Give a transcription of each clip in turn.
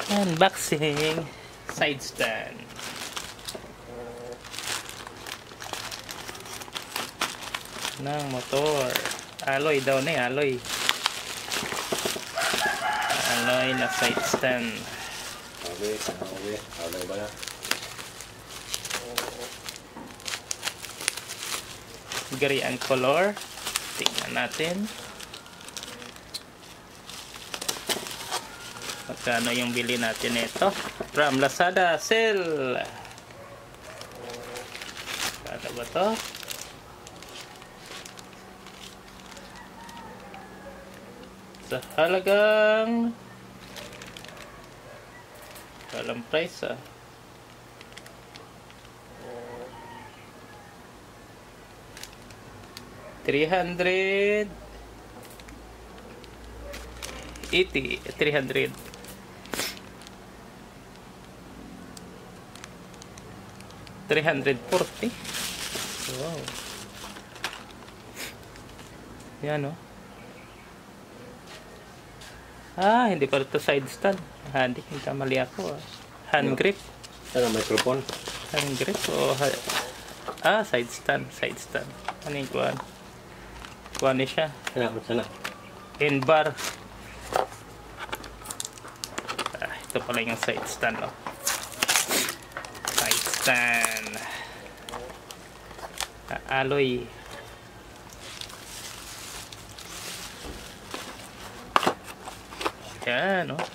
Unboxing side stand. Ng motor. Alloy daw na eh, alloy. Alloy na side stand. Alloy ba na? Gray ang color. Tingnan natin. Magkano yung bili natin ito? From Lazada sale. Ano ba to? Sa halagang walang price ah. $300 $340. Wow. Yan oh. Hindi pala ito side stand. Hindi mali ako ah. Hand grip. Ano, microphone? Hand grip o side stand. Ano yung kuhan? Kuhan niya siya. Sana. In bar. Ito pala yung side stand oh. Side stand. Alloy. Yan oh.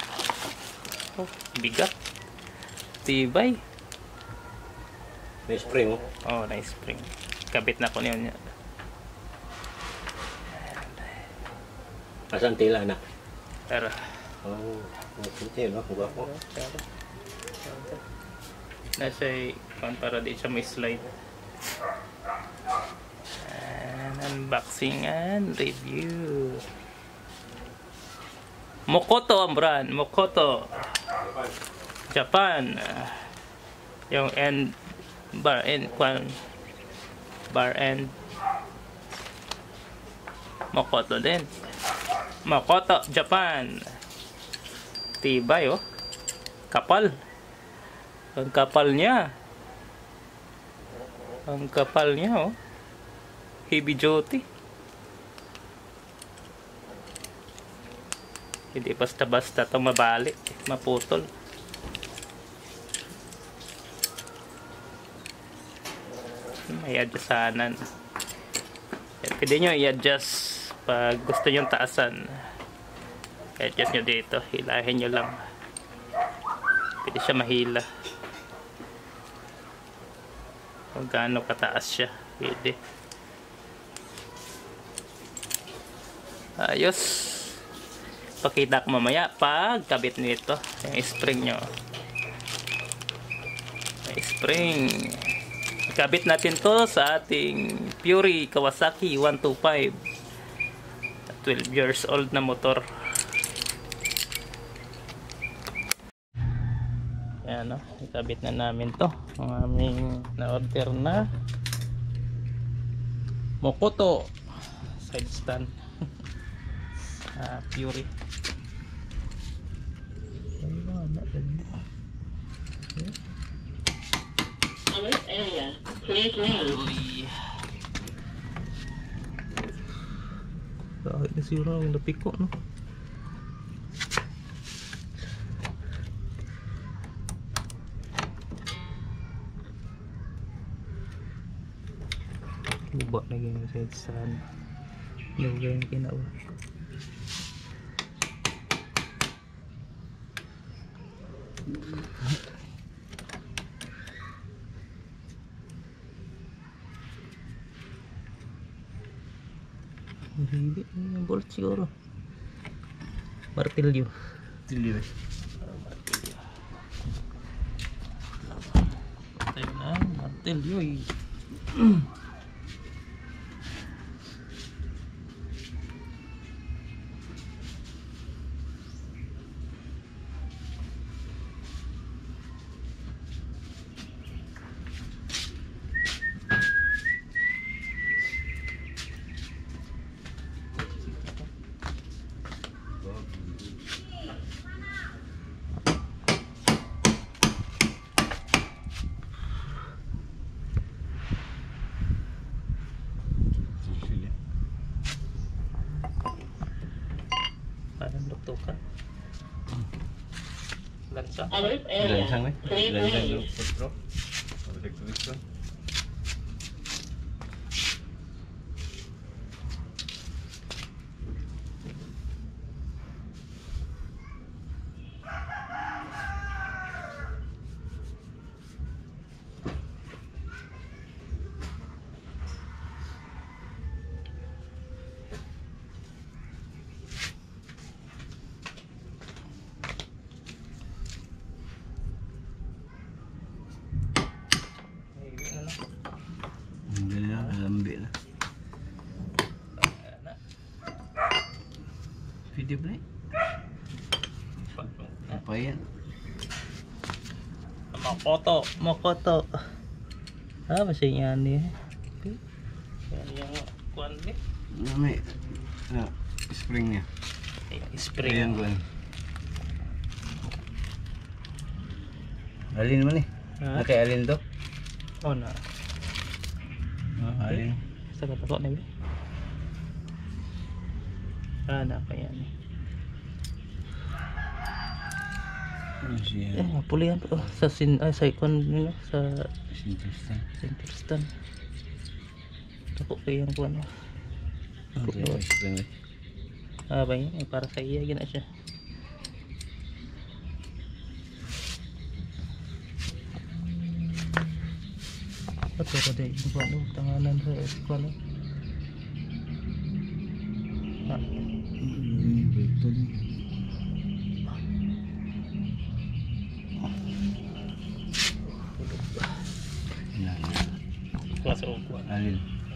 Bigat. Tibay. May spring oh. Oh, nice spring. Kabit na ko niyon. Asan tila na? Tara. Oh, okay no, guwapo. Nasa para di siya may slide. And unboxing and review. Mokoto ang brand. Mokoto. Japan. Yung end bar end Mokoto din. Mokoto Japan. Tibay oh. Kapal. Ang kapal niya. Oh. Heavy duty. Hindi basta-basta ito mabalik, maputol. May adjustanan. Pwede nyo i-adjust pag gusto nyo taasan. I-adjust nyo dito, hilahin nyo lang. Pwede siya mahila. Kung gaano kataas siya, pwede. Ayos. Pakita ko mamaya pag kabit nito yung spring nyo. May spring. Kabit natin to sa ating Fury Kawasaki 125. 12 years old na motor. Yan o, ikabit na namin to. Ang aming na-order na Mokoto side stand. Fury. Area, please leave. Kahit nasira ang lapik ko, no? Luba na ganyan sa saan. Luba yung kinawa. Hindi, yung bolt siguro. Martilyo. Martilyo. Tayo na, martilyo eh. Tuktukan. Lansa. Alert area. Lansang eh. Please Lansang leave. dulu. Kontrol. Elektrik. Ayun, ano. Ambil lah. Anak. Video play. Apa ya? Makoto. Ah, masih yan eh. Yan yung kuan eh. May springnya. Spring. Ayan kuan. Alin man eh. Ha? Nakay alin to? Oh na. Alin. Sa katako na ba? Ah, na pa yan eh. Siya. Mapulihan pa. Oh, sa sa ikon nila sa Sinterstan. Sinterstan. Tako kayo yung kuan. Spring. Ah, ba yun? Para sa iya gina siya. Ato ko dahil yung kuan. Tanganan sa kuan. Ah, Betul. klase o kuan. Alin.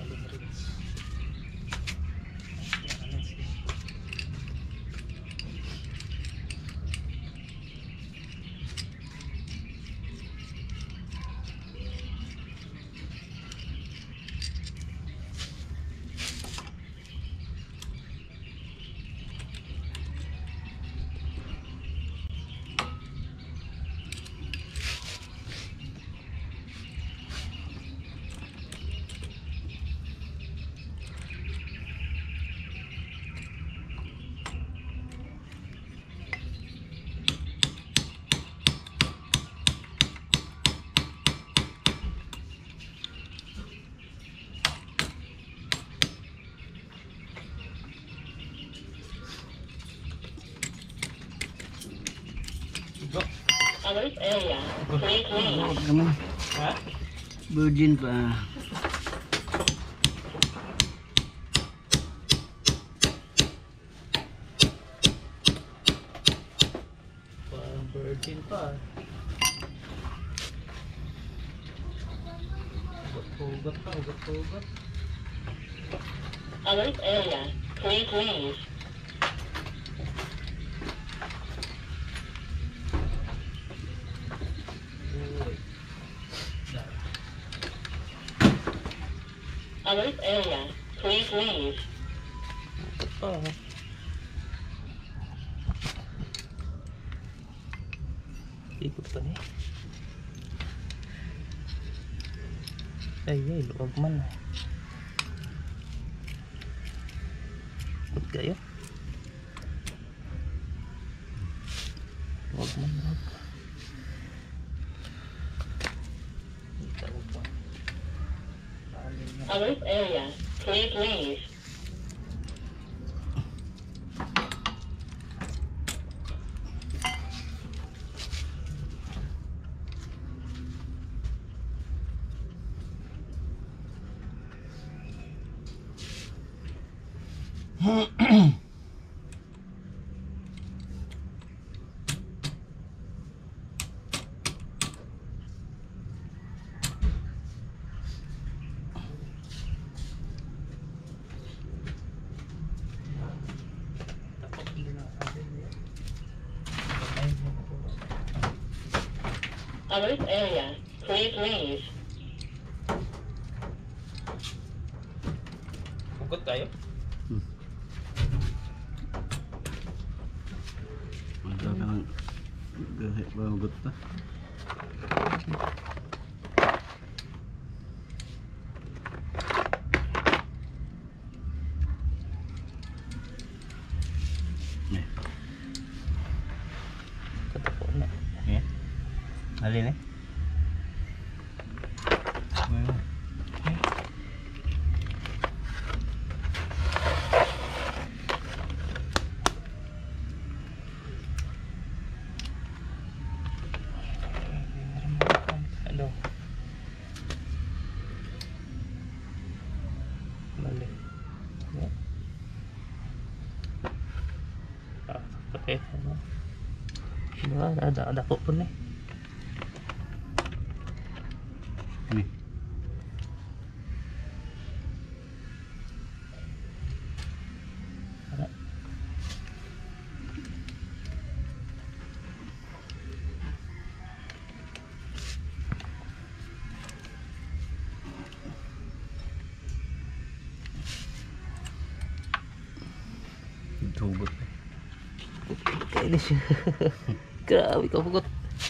Alert area. Please leave. Kamu Ha? virgin pa. Parang virgin pa. Ugat. Alert area. Please leave. Uy. Alert area. Please leave. Oh. Ikot pa niya. Ay, luwag man. Ikot kayo. Luwag man. Alert area. Please leave. Alert area. Please leave. Ikot kayo. Masa kan gahit bagut pa. Alin eh? Well, Ano? Mali. Ya. Pakai ano? Ada ko pun nih. ini. Ada. Tugot. Kayak ini sih. Grabe ka pugot.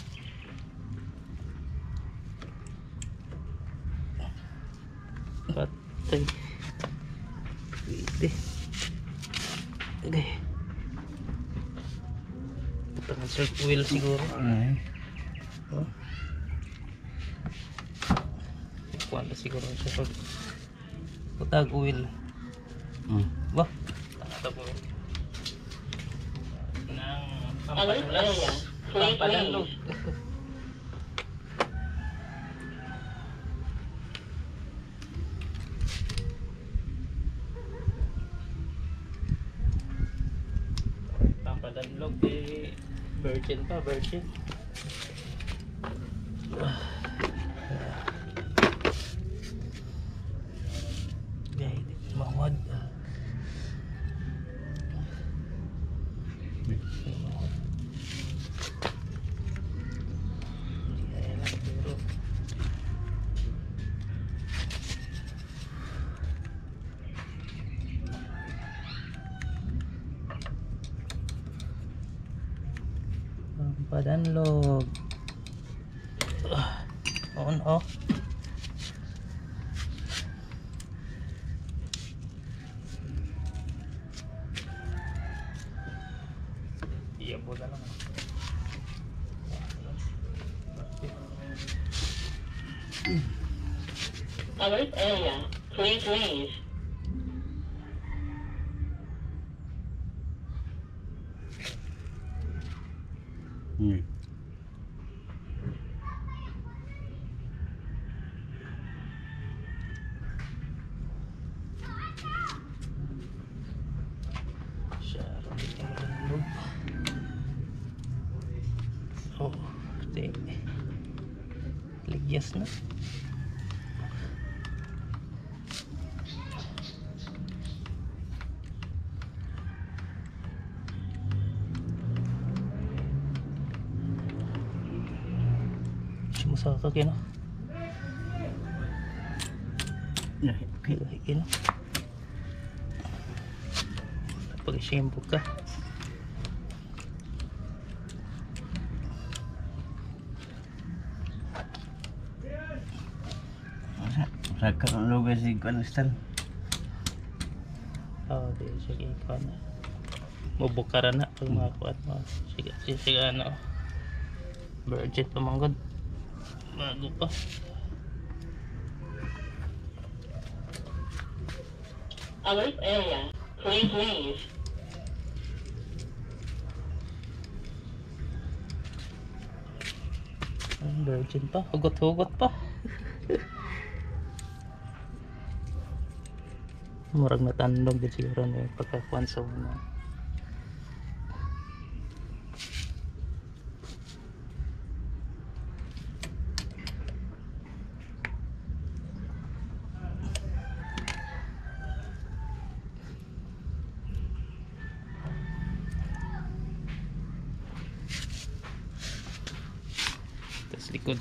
Patay. Pwede. Okay. Tangan sa wheel siguro. Ay. Oh. Kuwan na siguro siya pag putag wheel. Wah. Putag wheel. Alert area. Please Pampalalo. leave. Pampalanlog eh. Virgin pa, virgin. Gay, mawad. Padanlog. On off. Iya bola lang. Alert area. Please leave. Oh, ligyas na. Sumusaka kino. Kino. Pag-shampoo ka. Saka ang lugar si Kwanistan. Oh, di sige pa na. Mubukara na pag makakuat mo. Sige ano. Virgin pa manggod. Bago pa. Alert area. Please leave. Virgin pa. Hugot-hugot pa. Murag natandog din siguro na yung pagkakuan sa una. Tapos likod.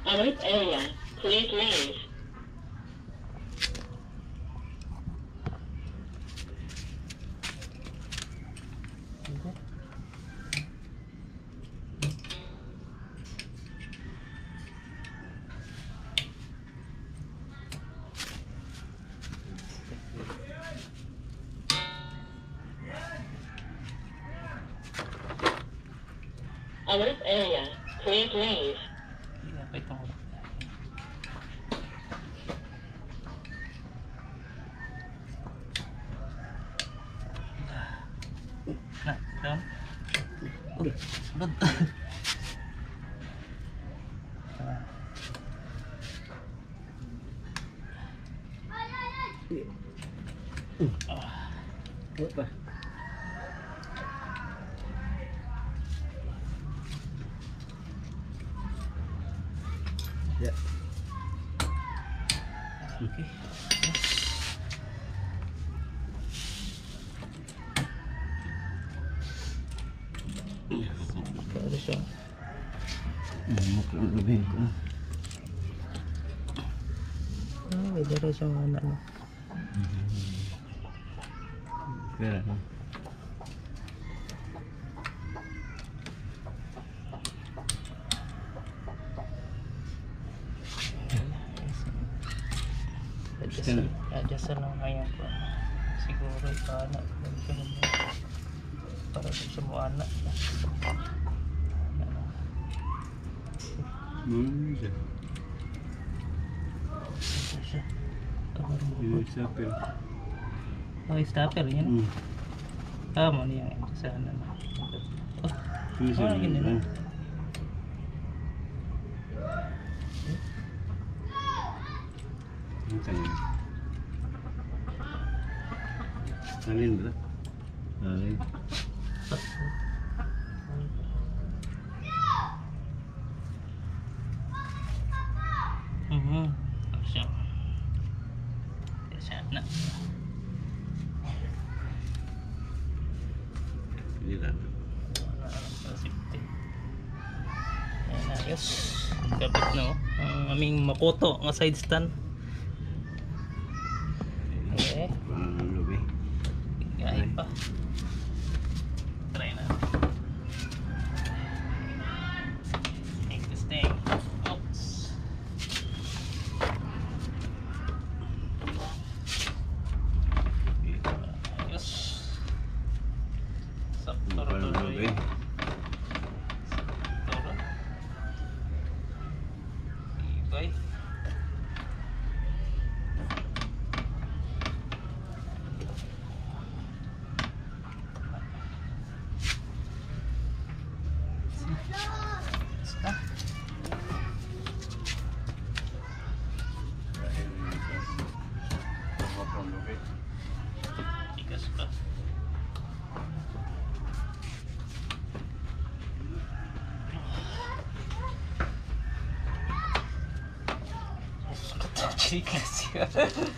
Alert area. Please leave. Alert area. Please leave. Wait lang. Na, down. Good. What ba? Ya. Okay. Ada siya. Mukhang lebih ko. May dara siyang anak no. Kaya no. Adjust lang ngayon ko. Siguro ito anak. Para sa semua anak. Siya. Ini siapa? Oh, stopper yan. Mo niya yung sana. Oh, Ini siya. gini na. Alin ba? Alin. Siya. Siya na. Ini lah. Safety. Ayan, ayos. Kapit no. Ang aming Makoto nga side stand. Okay. Lebih. Gaya pa. Try na. Take this thing. Oops. Ayos. Sakto tuloy. Sakto. Ibay. Tigas pa. Tigas ya.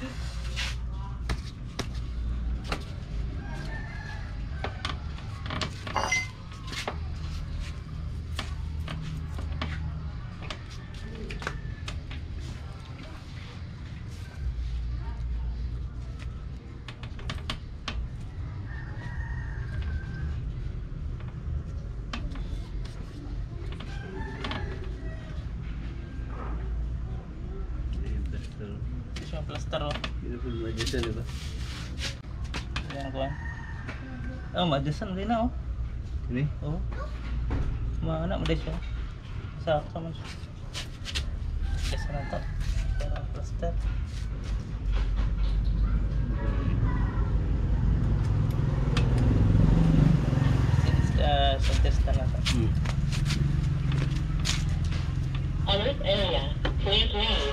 Siya plaster oh. Ini pun majisan ba? Ayan ko. Oh, madyasan din na oh. Ini? Oh. Mana mo siya. Sakto man siya. Madyasan na to. Pero plaster. Sa test na to. Alert area. Please leave.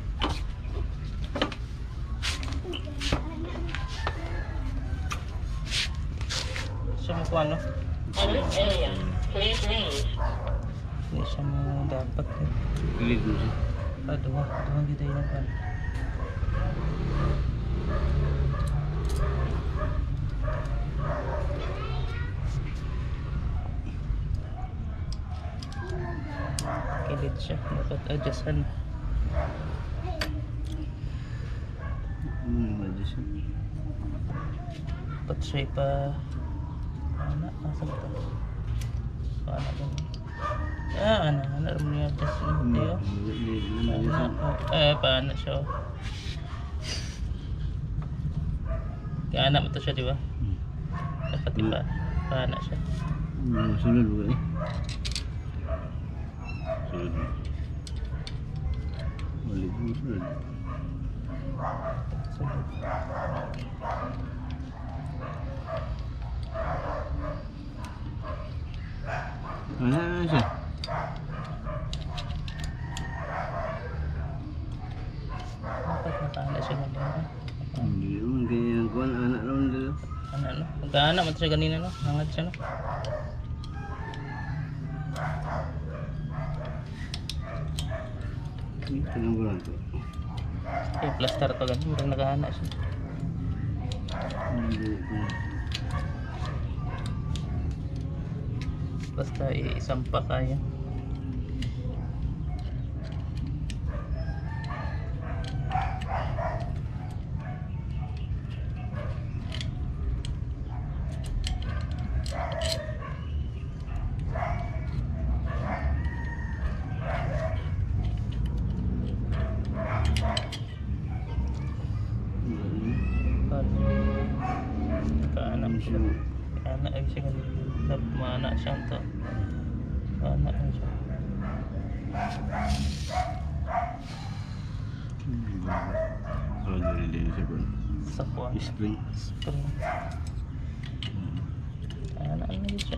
Siya mo kung ano. Alert area. Please leave. Hindi siya mo dapat eh. Pilih dulu sih. Dua kita yun kan. Kilid Bad siya. Dapat adjustan. Medyo siya. Dapat siya pa... Ano? Asa ba ito? Paano ba? Ano mo niya adjustment yun? Paano siya? Kaana mo to siya, di ba? Dapat iba. Paano siya? Sunod ba eh? Sunod. Balik mo sunod. Sunod. Ano siya? Dapat nakaana siya ganina. Hindi naman kaya ang kuhan anak naman dito. Ano? Magkaana mo to siya ganina, no? Hangad siya, no? Tanong ko lang ito. Plaster to ganun. Murang nakaana siya. Hindi ko. Basta isampa kaya. Nakaana mo siya. Nakaana ay siya ganun. Dapat maana siya ito. Maana ay siya. Oh, dari dia siya ba? Sa kuwan. Spring. Spring. Nakaana ay siya.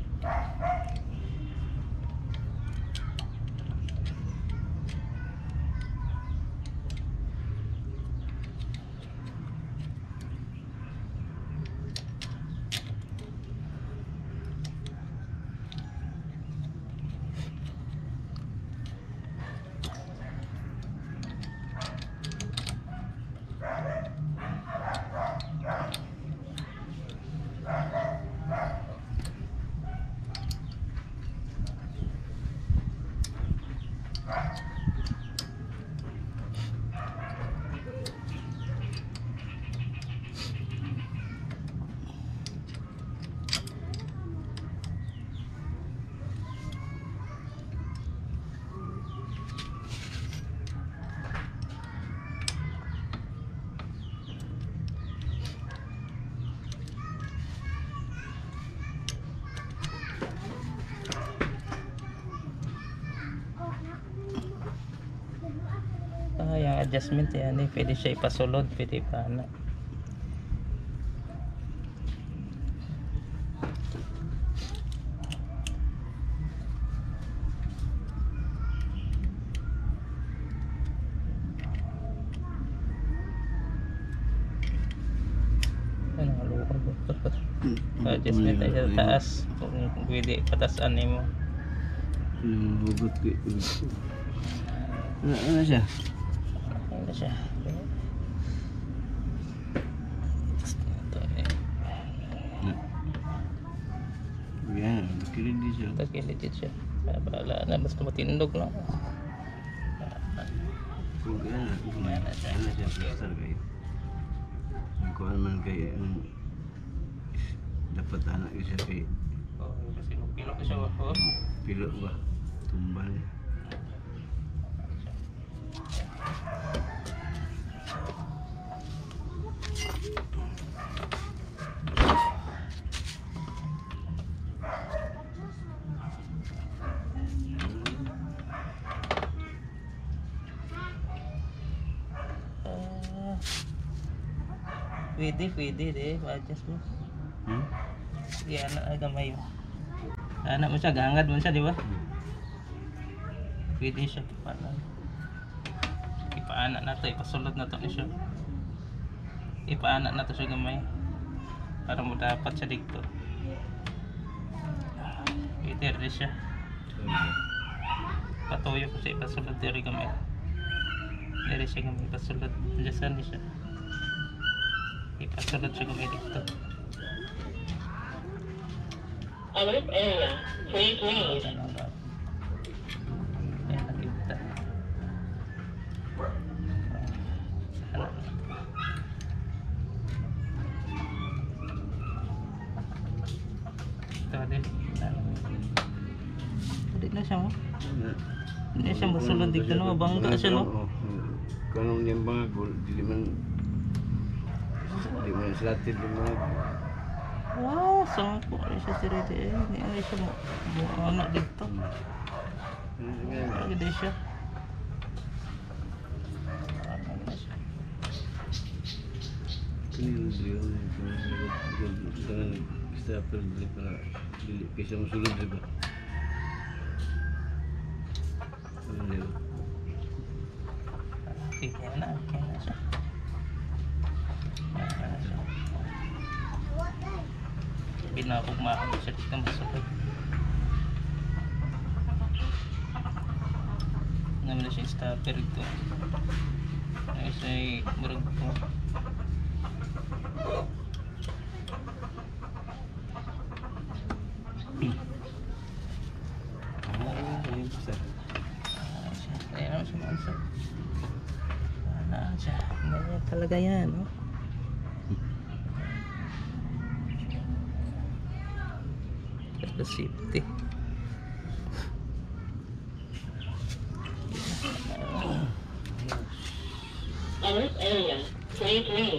Yung adjustment yan pwede siya ipasulod, pwede pa ano. Ano haluan ko adjustment ay sa taas kung pwede patasan mo. Yung hugot ko. Ano siya? Ano siya? Yan, kilid din siya. Tagilid siya. Bahala na, basta matindog lang. Kung yan, ano siya, plaster kayo. Ang kuhan man kayo, dapat anak siya kayo. Kasi pilok siya. Pilo ba? Tumbal. Pwede deh, adjust mo. Hmm? Yan na gamay mo. Anak mo siya, gangad mo siya, di ba? Pwede siya paano. Ipaanak na to, ipasulot na to ni siya. Ipaanak na to siya gamay. Para mo dapat siya dito. Pwede rin siya. Patuyo ko siya ipasulot diri gamay. Diri siya gamay ipasulot. Diyan ni siya. Ipasulot siya gamay dito. Alert area. Please leave. Ito din. Hindi na siya mo. Hindi na siya masulod dito na mabangga siya no. Kanong niyang mga gol, di man slated yung mga Wow, sangko siya si Rede. Hindi na siya mo. Anak dito. Lagi din siya. Kini dia dengan stapel beli para beli kisah musuh juga. Kaya na siya. Binakugmaan siya dito masukod. Naman na siya stopper ito. Ay siya murag po. Ayan naman siya mansa. Wala siya. Ganyan talaga yan, no? Kada safety. Alert area. Please leave.